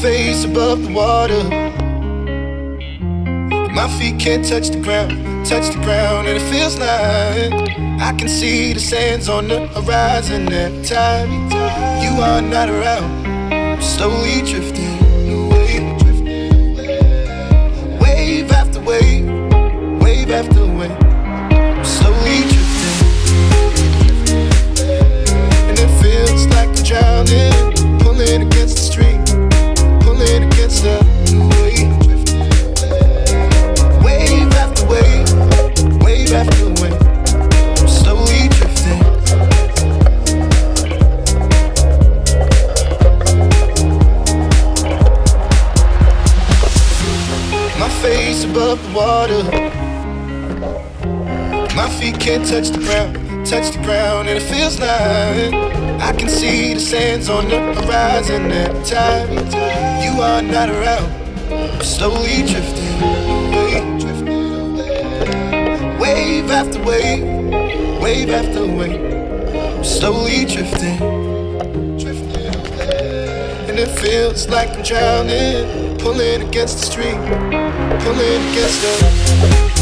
face above the water. My feet can't touch the ground, and it feels like I can see the sands on the horizon every time you are not around. I'm slowly drifting away, wave after wave, wave after wave. I'm slowly drifting, and it feels like I'm drowning, pulling against the stream, pulling against the wave. Wave after wave, wave after wave. I'm slowly drifting. My face above the water. My feet can't touch the ground, and it feels like I can see the sands on the horizon every time you are not around. I'm slowly drifting away, wave after wave, wave after wave. I'm slowly drifting, and it feels like I'm drowning, pulling against the stream, pulling against the